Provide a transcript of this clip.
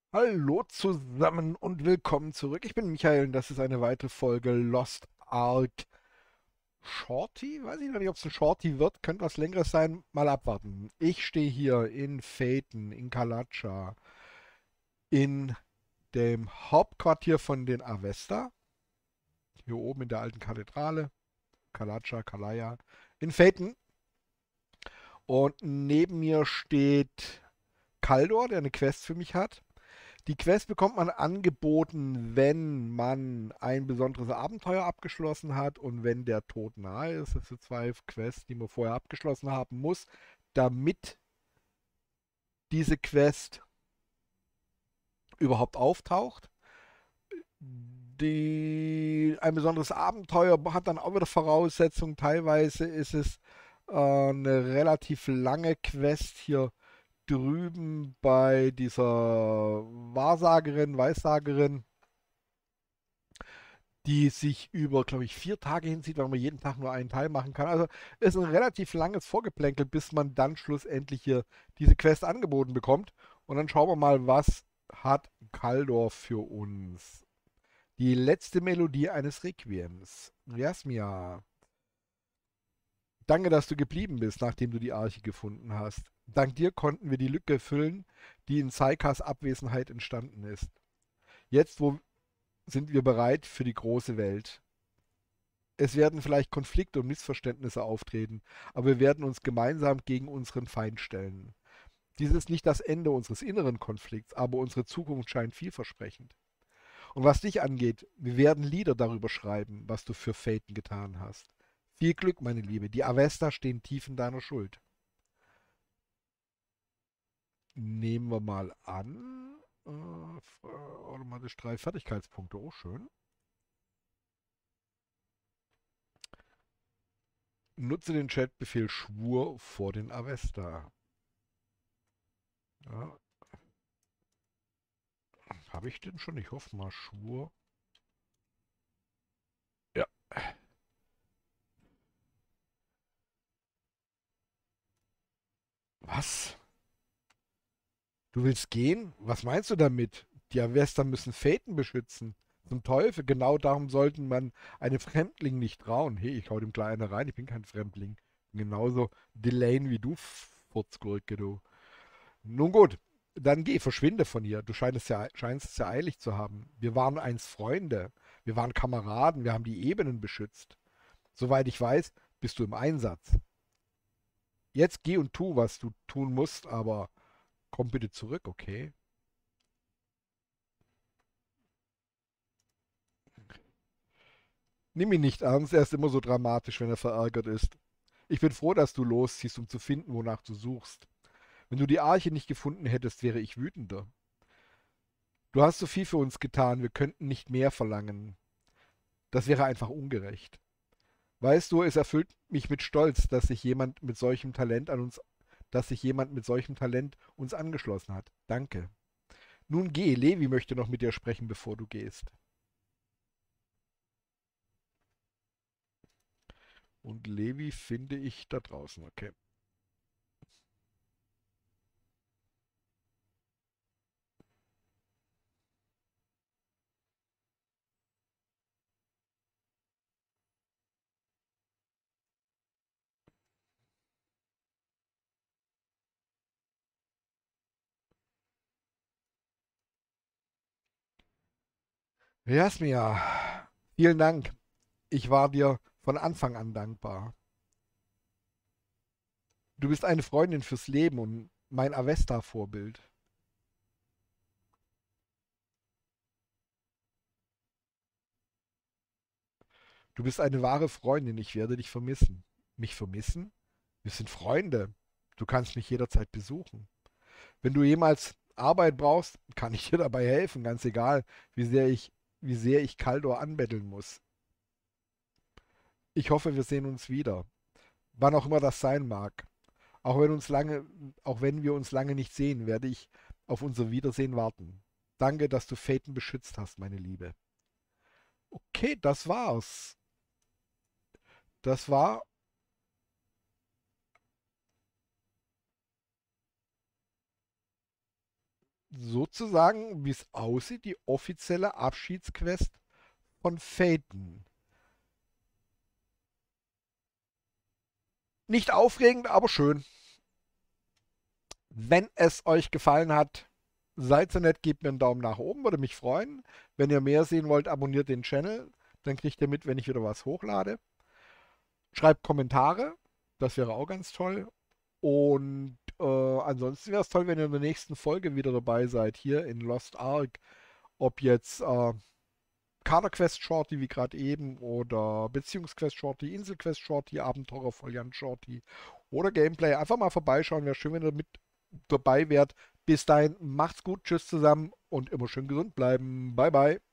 Hallo zusammen und willkommen zurück. Ich bin Michael und das ist eine weitere Folge Lost Ark Shorty. Weiß ich noch nicht, ob es ein Shorty wird. Könnte was Längeres sein. Mal abwarten. Ich stehe hier in Phaeton, in Kalatscha, in dem Hauptquartier von den Avesta. Hier oben in der alten Kathedrale. Kalatscha, Kalaya. In Phaeton. Und neben mir steht Kaldor, der eine Quest für mich hat. Die Quest bekommt man angeboten, wenn man ein besonderes Abenteuer abgeschlossen hat und wenn der Tod nahe ist. Das sind zwei Quests, die man vorher abgeschlossen haben muss, damit diese Quest überhaupt auftaucht. Ein besonderes Abenteuer hat dann auch wieder Voraussetzungen. Teilweise ist es eine relativ lange Quest hier drüben bei dieser Wahrsagerin, Weissagerin, die sich über, glaube ich, 4 Tage hinzieht, weil man jeden Tag nur einen Teil machen kann. Also ist ein relativ langes Vorgeplänkel, bis man dann schlussendlich hier diese Quest angeboten bekommt. Und dann schauen wir mal, was hat Kaldor für uns. Die letzte Melodie eines Requiems. Jasmia, danke, dass du geblieben bist, nachdem du die Arche gefunden hast. Dank dir konnten wir die Lücke füllen, die in Saikas Abwesenheit entstanden ist. Jetzt sind wir bereit für die große Welt. Es werden vielleicht Konflikte und Missverständnisse auftreten, aber wir werden uns gemeinsam gegen unseren Feind stellen. Dies ist nicht das Ende unseres inneren Konflikts, aber unsere Zukunft scheint vielversprechend. Und was dich angeht, wir werden Lieder darüber schreiben, was du für Phaeton getan hast. Viel Glück, meine Liebe. Die Avesta stehen tief in deiner Schuld. Nehmen wir mal an. Automatisch 3 Fertigkeitspunkte. Oh, schön. Nutze den Chatbefehl Schwur vor den Avesta. Ja, habe ich den schon? Ich hoffe mal Schwur. Ja. Was? Du willst gehen? Was meinst du damit? Die Avesta müssen Phaeton beschützen. Zum Teufel, genau darum sollten man einem Fremdling nicht trauen. Hey, ich hau dem Kleinen rein, ich bin kein Fremdling. Bin genauso Delane wie du, Furzgurke, du. Nun gut, dann geh, verschwinde von hier. Du scheinst es ja eilig zu haben. Wir waren einst Freunde. Wir waren Kameraden. Wir haben die Ebenen beschützt. Soweit ich weiß, bist du im Einsatz. Jetzt geh und tu, was du tun musst, aber komm bitte zurück, okay? Nimm ihn nicht ernst, er ist immer so dramatisch, wenn er verärgert ist. Ich bin froh, dass du losziehst, um zu finden, wonach du suchst. Wenn du die Arche nicht gefunden hättest, wäre ich wütender. Du hast so viel für uns getan, wir könnten nicht mehr verlangen. Das wäre einfach ungerecht. Weißt du, es erfüllt mich mit Stolz, dass sich jemand mit solchem Talent uns angeschlossen hat. Danke. Nun geh, Levi möchte noch mit dir sprechen, bevor du gehst. Und Levi finde ich da draußen, okay. Jasmia, vielen Dank. Ich war dir von Anfang an dankbar. Du bist eine Freundin fürs Leben und mein Avesta-Vorbild. Du bist eine wahre Freundin, ich werde dich vermissen. Mich vermissen? Wir sind Freunde. Du kannst mich jederzeit besuchen. Wenn du jemals Arbeit brauchst, kann ich dir dabei helfen, ganz egal, wie sehr ich Kaldor anbetteln muss. Ich hoffe, wir sehen uns wieder. Wann auch immer das sein mag. Auch wenn auch wenn wir uns lange nicht sehen, werde ich auf unser Wiedersehen warten. Danke, dass du Phaeton beschützt hast, meine Liebe. Okay, das war's. Das war sozusagen, wie es aussieht, die offizielle Abschiedsquest von Phaeton. Nicht aufregend, aber schön. Wenn es euch gefallen hat, seid so nett, gebt mir einen Daumen nach oben, würde mich freuen. Wenn ihr mehr sehen wollt, abonniert den Channel, dann kriegt ihr mit, wenn ich wieder was hochlade. Schreibt Kommentare, das wäre auch ganz toll. Und ansonsten wäre es toll, wenn ihr in der nächsten Folge wieder dabei seid, hier in Lost Ark. Ob jetzt Kader Quest Shorty wie gerade eben oder Beziehungsquest Shorty, Inselquest Shorty, Abenteurer Foliant Shorty oder Gameplay. Einfach mal vorbeischauen, wäre schön, wenn ihr mit dabei wärt. Bis dahin, macht's gut, tschüss zusammen und immer schön gesund bleiben. Bye bye.